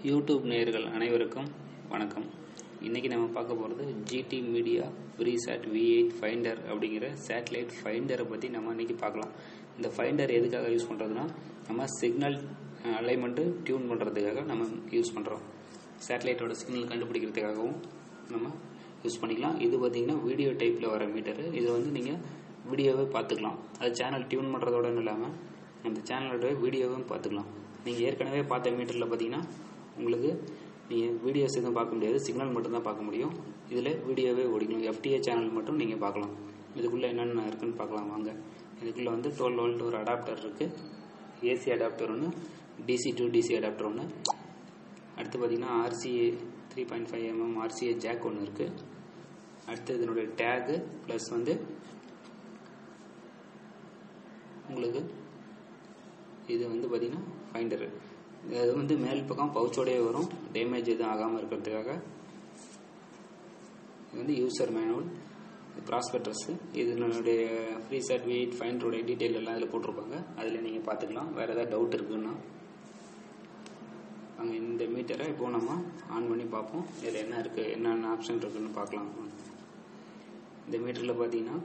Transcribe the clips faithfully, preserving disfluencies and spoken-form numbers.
YouTube நேயர்கள் அனைவருக்கும் வணக்கம். இன்றைக்கி நம்ம பார்க்க போகிறது GT media Freesat V eight finder அப்படிங்கிற சேட்டலைட் ஃபைண்டரை பற்றி நம்ம இன்றைக்கி பார்க்கலாம். இந்த ஃபைண்டர் எதுக்காக யூஸ் பண்ணுறதுனா, நம்ம சிக்னல் அலைன்மெண்ட்டு டியூன் பண்ணுறதுக்காக நம்ம யூஸ் பண்ணுறோம். சேட்டலைட்டோட சிக்னல் கண்டுபிடிக்கிறதுக்காகவும் நம்ம யூஸ் பண்ணிக்கலாம். இது பார்த்திங்கன்னா வீடியோ டைப்பில் வர மீட்டரு. இதை வந்து நீங்கள் வீடியோவே பார்த்துக்கலாம். அது சேனல் டியூன் பண்ணுறதோட இல்லாமல் அந்த சேனலோட வீடியோவும் பார்த்துக்கலாம். நீங்கள் ஏற்கனவே பார்த்த மீட்டரில் பார்த்தீங்கன்னா உங்களுக்கு நீங்கள் வீடியோஸ் எதுவும் பார்க்க முடியாது, சிக்னல் மட்டும்தான் பார்க்க முடியும். இதில் வீடியோவே ஓடிக்கணும். எஃப்டிஏ சேனல் மட்டும் நீங்கள் பார்க்கலாம். இதுக்குள்ளே என்னென்ன இருக்குதுன்னு பார்க்கலாம் வாங்க. இதுக்குள்ளே வந்து டுவெல் வோல்ட் ஒரு அடாப்டர் இருக்குது, ஏசி அடாப்டர் ஒன்று, டிசி டு டிசி அடாப்டர் ஒன்று. அடுத்து பார்த்திங்கன்னா RCA three point five mm RCA jack ஒன்று இருக்குது. அடுத்து இதனுடைய டேகு ப்ளஸ் வந்து உங்களுக்கு இது வந்து பார்த்திங்கன்னா ஃபைண்டரு. இது வந்து மேல் பக்கம் பவுச்சோடையே வரும், டேமேஜ் எதுவும் ஆகாமல் இருக்கிறதுக்காக. இது வந்து யூசர் மேனுவல், ப்ராஸ்பெக்டஸ். இதனுடைய ஃப்ரீசாட் வி எயிட் ஃபைண்டருடைய டீட்டெயில் எல்லாம் இதில் போட்டிருப்பாங்க. அதில் நீங்கள் பார்த்துக்கலாம். வேறு ஏதாவது டவுட் இருக்குன்னா அங்கே இந்த மீட்டரை இப்போ நம்ம ஆன் பண்ணி பார்ப்போம். இதில் என்ன இருக்குது, என்னென்ன ஆப்ஷன் இருக்குதுன்னு பார்க்கலாம். இந்த மீட்டரில் பார்த்தீங்கன்னா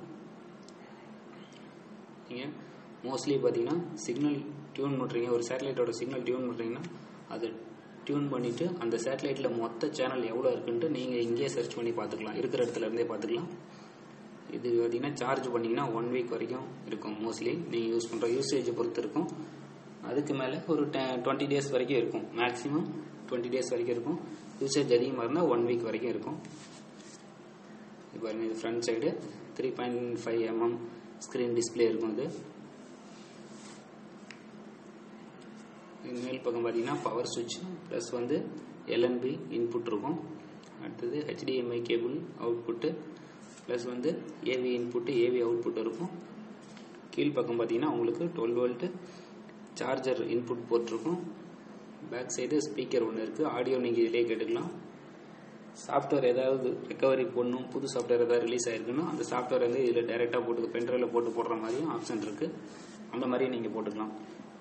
நீங்கள் மோஸ்ட்லி பார்த்தீங்கன்னா சிக்னல் டியூன் பண்ணுறீங்க, ஒரு சேட்டலைட்டோட சிக்னல் டியூன் பண்ணுறீங்கன்னா அதை டியூன் பண்ணிவிட்டு அந்த சேட்டலைட்டில் மொத்த சேனல் எவ்வளோ இருக்குன்ட்டு நீங்கள் இங்கேயே சர்ச் பண்ணி பார்த்துக்கலாம், இருக்கிற இடத்துல இருந்தே பார்த்துக்கலாம். இது பார்த்தீங்கன்னா சார்ஜ் பண்ணிங்கன்னா ஒன் வீக் வரைக்கும் இருக்கும். மோஸ்ட்லி நீங்கள் யூஸ் பண்ணுற யூசேஜை பொறுத்து இருக்கும். அதுக்கு மேலே ஒரு டெ டுவெண்ட்டி டேஸ் வரைக்கும் இருக்கும். மேக்ஸிமம் டுவெண்ட்டி டேஸ் வரைக்கும் இருக்கும். யூசேஜ் அதிகமாக இருந்தால் ஒன் வீக் வரைக்கும் இருக்கும். இப்போ இது front side three point five mm screen display இருக்கும். இது மேல் பக்கம் பார்த்தீங்கன்னா பவர் சுவிட்ச் ப்ளஸ் வந்து எல்என்பி இன்புட் இருக்கும். அடுத்தது ஹெச்டிஎம்ஐ கேபிள் அவுட்புட்டு ப்ளஸ் வந்து ஏவி இன்புட்டு ஏவி அவுட்புட் இருக்கும். கீழ்ப்பக்கம் பார்த்தீங்கன்னா உங்களுக்கு டுவெல் வோல்ட்டு சார்ஜர் இன்புட் போட்டிருக்கும். பேக் சைடு ஸ்பீக்கர் ஒன்று இருக்குது. ஆடியோ நீங்கள் இதிலே கேட்டுக்கலாம். சாஃப்ட்வேர் ஏதாவது ரெக்கவரி போடணும், புது சாஃப்ட்வேர் ஏதாவது ரிலீஸ் ஆகிருக்குன்னா அந்த சாஃப்ட்வேர் வந்து இதில் டைரெக்டாக போட்டு பென்ட்ரைவில் போட்டு போடுற மாதிரியும் ஆப்ஷன் இருக்குது. அந்த மாதிரியும் நீங்கள் போட்டுக்கலாம்.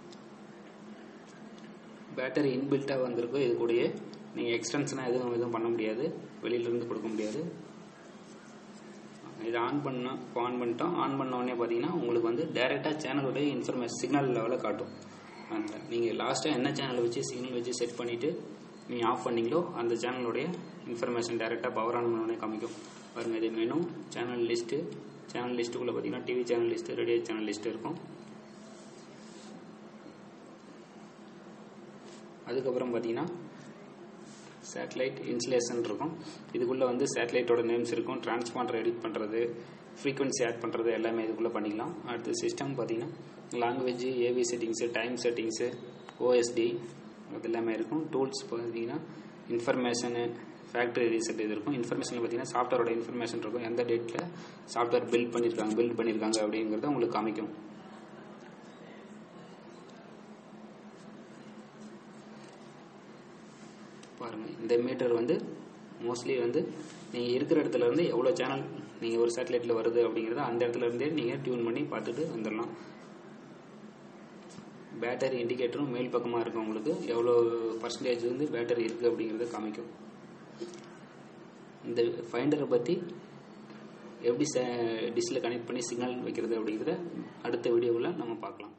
பேட்டரி இன்பில்ட்டாக வந்திருக்கும். இது கூடயே நீங்கள் எக்ஸ்டென்ஷனாக எதுவும் எதுவும் பண்ண முடியாது, வெளியிலேருந்து கொடுக்க முடியாது. இதை ஆன் பண்ணால் இப்போ ஆன் பண்ணிட்டோம். ஆன் பண்ண உடனே பார்த்தீங்கன்னா உங்களுக்கு வந்து டைரெக்டாக சேனலுடைய இன்ஃபர்மேஷன் சிக்னல் லெவலில் காட்டும். அந்த நீங்கள் லாஸ்ட்டாக என்ன சேனலை வச்சு சிக்னல் வச்சு செட் பண்ணிவிட்டு நீங்கள் ஆஃப் பண்ணிங்களோ அந்த சேனலுடைய இன்ஃபர்மேஷன் டைரெக்டாக பவர் ஆன் பண்ண உடனே காமிக்கும். பாருங்கள், இது மெனு, சேனல் லிஸ்ட்டு. சேனல் லிஸ்ட்டுக்குள்ளே பார்த்தீங்கன்னா TV channel list, radio channel list இருக்கும். அதுக்கப்புறம் பார்த்தீங்கன்னா சேட்டலைட் இன்ஸ்டலேஷன் இருக்கும். இதுக்குள்ளே வந்து சேட்டலைட்டோட நேம்ஸ் இருக்கும். டிரான்ஸ்பாண்டர் எடிட் பண்ணுறது, ஃப்ரீக்வன்சி ஆட் பண்ணுறது எல்லாமே இதுக்குள்ளே பண்ணிக்கலாம். அடுத்து சிஸ்டம் பார்த்தீங்கன்னா language, AV settings, time settings, OSD அது எல்லாமே இருக்கும். டூல்ஸ் பார்த்தீங்கன்னா இன்ஃபர்மேஷனு, ஃபேக்ட்ரி ரீசெட் இது இருக்கும். இன்ஃபர்மேஷனில் பார்த்தீங்கன்னா சாஃப்ட்வேரோட இன்ஃபர்மேஷன் இருக்கும். எந்த டேட்டில் சாஃப்ட்வேர் பில்ட் பண்ணியிருக்காங்க பில்ட் பண்ணியிருக்காங்க அப்படிங்கிறத உங்களுக்கு காமிக்கும். பாருங்கள், இந்த மீட்டர் வந்து மோஸ்ட்லி வந்து நீங்கள் இருக்கிற இடத்துல இருந்து எவ்வளோ சேனல் நீங்கள் ஒரு சேட்டலைட்டில் வருது அப்படிங்கிறத அந்த இடத்துல இருந்தே நீங்கள் டியூன் பண்ணி பார்த்துட்டு வந்துடலாம். பேட்டரி இண்டிகேட்டரும் மேல் பக்கமாக இருக்கும். உங்களுக்கு எவ்வளோ பர்சன்டேஜ் வந்து பேட்டரி இருக்குது அப்படிங்கிறத காமிக்கும். இந்த ஃபைண்டரை பற்றி எப்படி டிஷ்ஷில் கனெக்ட் பண்ணி சிக்னல் வைக்கிறது அப்படிங்கிறத அடுத்த வீடியோவில் நம்ம பார்க்கலாம்.